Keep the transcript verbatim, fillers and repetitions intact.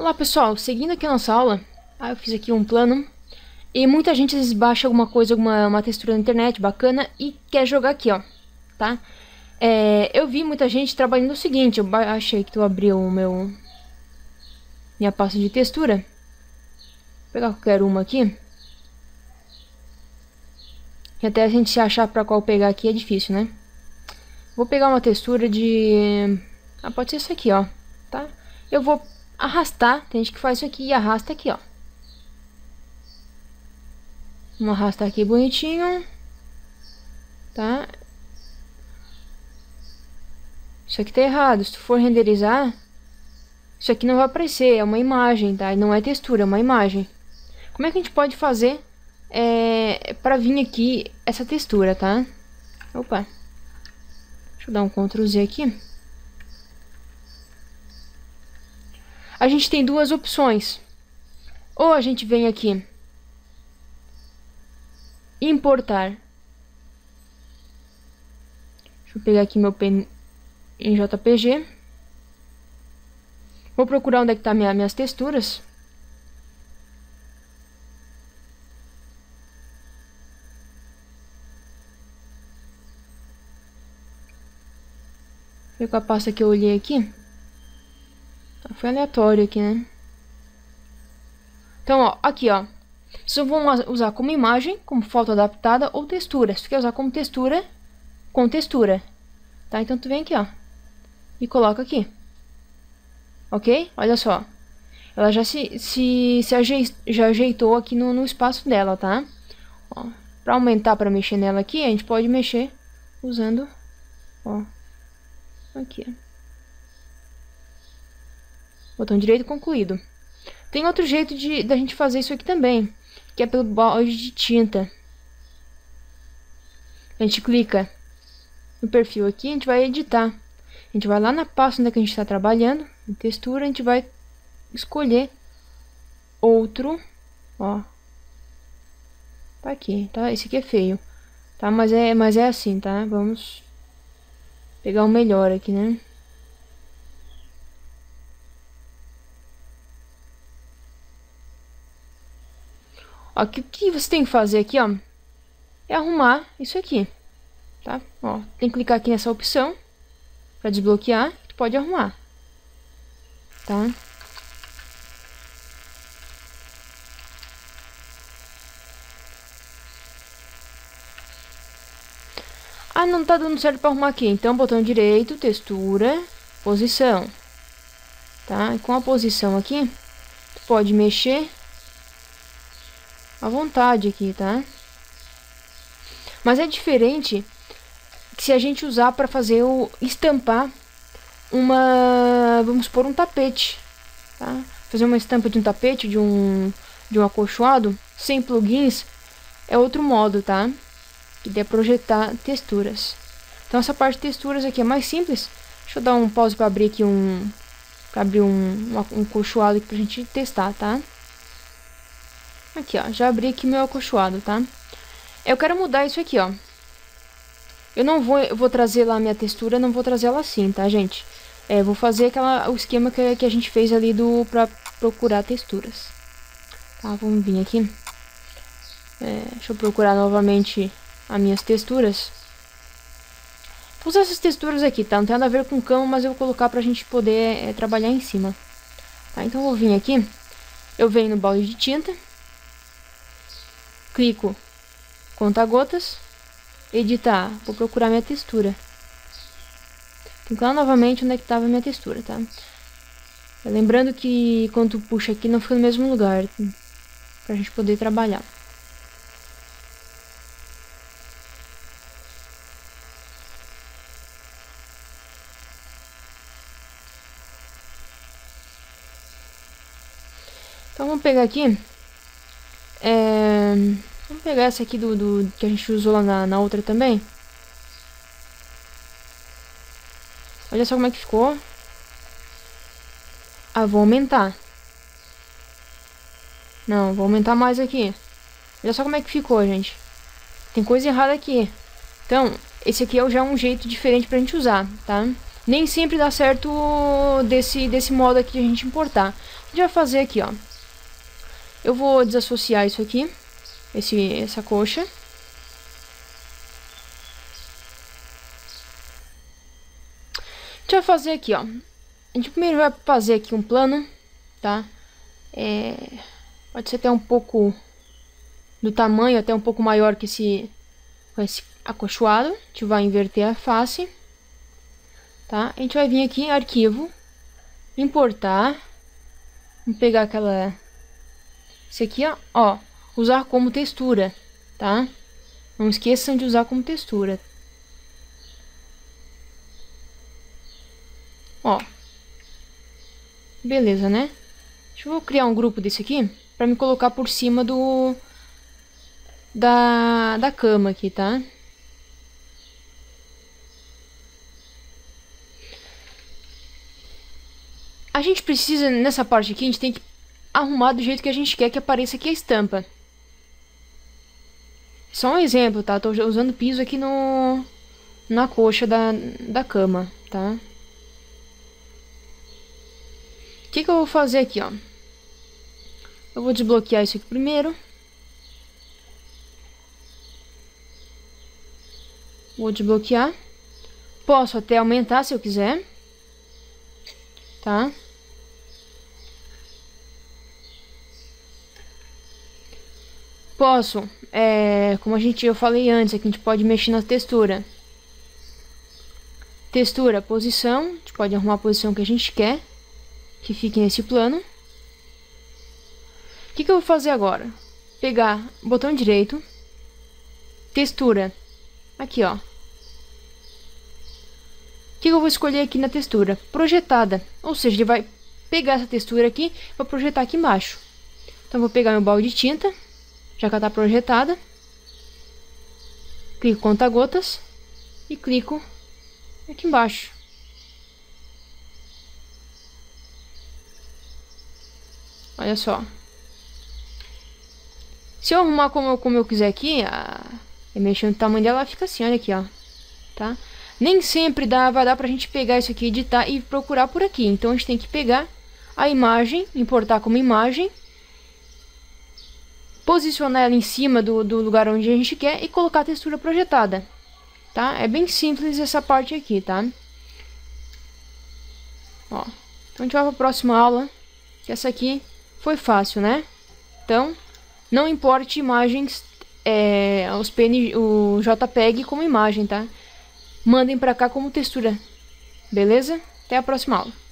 Olá pessoal, seguindo aqui a nossa aula, ah, eu fiz aqui um plano e muita gente às vezes baixa alguma coisa, alguma uma textura na internet bacana e quer jogar aqui, ó, tá? É, eu vi muita gente trabalhando o seguinte, eu achei que tu abriu o meu minha pasta de textura, vou pegar qualquer uma aqui, que até a gente se achar pra qual pegar aqui é difícil, né? Vou pegar uma textura de, ah, pode ser essa aqui, ó, tá? Eu vou arrastar, tem gente que faz isso aqui e arrasta aqui, ó. Vamos arrastar aqui bonitinho, tá? Isso aqui tá errado, se tu for renderizar, isso aqui não vai aparecer, é uma imagem, tá? Não é textura, é uma imagem. Como é que a gente pode fazer é, pra vir aqui essa textura, tá? Opa, deixa eu dar um control Z aqui. A gente tem duas opções. Ou a gente vem aqui, importar. Deixa eu pegar aqui meu pen em J P G. Vou procurar onde é que tá minha, minhas texturas. Vou com a pasta que eu olhei aqui. Foi aleatório aqui, né? Então, ó, aqui, ó. Vocês vão usar como imagem, como foto adaptada ou textura. Se tu quer usar como textura, com textura. Tá? Então, tu vem aqui, ó. E coloca aqui. Ok? Olha só. Ela já se, se, se aje, já ajeitou aqui no, no espaço dela, tá? Ó, pra aumentar, pra mexer nela aqui, a gente pode mexer usando, ó, aqui, ó. Botão direito concluído. Tem outro jeito de da gente fazer isso aqui também, que é pelo balde de tinta. A gente clica no perfil aqui, a gente vai editar. A gente vai lá na pasta onde é que a gente está trabalhando, em textura, a gente vai escolher outro, ó. Tá aqui, tá? Esse aqui é feio, tá? Mas é, mas é assim, tá? Vamos pegar o melhor aqui, né? Ó, o que, que você tem que fazer aqui, ó, é arrumar isso aqui, tá? Ó, tem que clicar aqui nessa opção para desbloquear, tu pode arrumar, tá? Ah, não tá dando certo para arrumar aqui, então botão direito, textura, posição, tá? E com a posição aqui, tu pode mexer à vontade aqui, tá? Mas é diferente que se a gente usar para fazer o estampar uma, vamos supor, um tapete, tá? Fazer uma estampa de um tapete, de um de um acolchoado, sem plugins, é outro modo, tá? Que é projetar texturas. Então essa parte de texturas aqui é mais simples. Deixa eu dar um pause para abrir aqui um para abrir um um acolchoado aqui pra gente testar, tá? Aqui, ó, já abri aqui meu acolchoado, tá? Eu quero mudar isso aqui, ó. Eu não vou, eu vou trazer lá a minha textura, não vou trazer ela assim, tá, gente? É, vou fazer aquela, o esquema que, que a gente fez ali do, pra procurar texturas. Tá, vamos vir aqui. É, deixa eu procurar novamente as minhas texturas. Vou usar essas texturas aqui, tá? Não tem nada a ver com cama, mas eu vou colocar pra gente poder é, trabalhar em cima. Tá, então eu vou vir aqui. Eu venho no balde de tinta. Clico conta-gotas, editar, vou procurar minha textura. Tem que ir lá novamente onde é que estava a minha textura, tá? Lembrando que quando tu puxa aqui não fica no mesmo lugar, pra gente poder trabalhar. Então vamos pegar aqui. É, vamos pegar essa aqui do, do que a gente usou lá na, na outra também. Olha só como é que ficou. Ah, vou aumentar. Não, vou aumentar mais aqui. Olha só como é que ficou, gente. Tem coisa errada aqui. Então, esse aqui é já um jeito diferente pra gente usar, tá? Nem sempre dá certo desse, desse modo aqui de a gente importar. gente vai fazer aqui, ó. Eu vou desassociar isso aqui, esse, essa coxa. A gente vai fazer aqui, ó. A gente primeiro vai fazer aqui um plano, tá? É, pode ser até um pouco do tamanho, até um pouco maior que esse, com esse acolchoado. A gente vai inverter a face, tá? A gente vai vir aqui em arquivo, importar, vamos pegar aquela, esse aqui, ó, ó, usar como textura, tá? Não esqueçam de usar como textura. Ó, beleza, né? Deixa eu criar um grupo desse aqui pra me colocar por cima do da da cama aqui, tá? A gente precisa, nessa parte aqui, a gente tem que arrumar do jeito que a gente quer que apareça aqui a estampa. Só um exemplo, tá? Tô usando piso aqui no na coxa da, da cama, tá? O que que eu vou fazer aqui, ó? Eu vou desbloquear isso aqui primeiro. Vou desbloquear. Posso até aumentar se eu quiser. Tá? Posso, é, como a gente, eu falei antes, aqui a gente pode mexer na textura. Textura, posição. A gente pode arrumar a posição que a gente quer que fique nesse plano. O que que eu vou fazer agora? Pegar botão direito, textura, aqui ó. O que que eu vou escolher aqui na textura? Projetada, ou seja, ele vai pegar essa textura aqui e vai projetar aqui embaixo. Então eu vou pegar meu balde de tinta, já que ela está projetada, clico conta-gotas e clico aqui embaixo. Olha só. Se eu arrumar como eu, como eu quiser aqui, a, e mexer no tamanho dela, ela fica assim, olha aqui, ó. Tá? Nem sempre dá, vai dar pra gente pegar isso aqui, editar e procurar por aqui. Então a gente tem que pegar a imagem, importar como imagem, posicionar ela em cima do, do lugar onde a gente quer e colocar a textura projetada. Tá? É bem simples essa parte aqui, tá? Ó. Então a gente vai para a próxima aula, que essa aqui foi fácil, né? Então, não importe imagens, é, os P N G, o JPEG como imagem, tá? Mandem pra cá como textura, beleza? Até a próxima aula.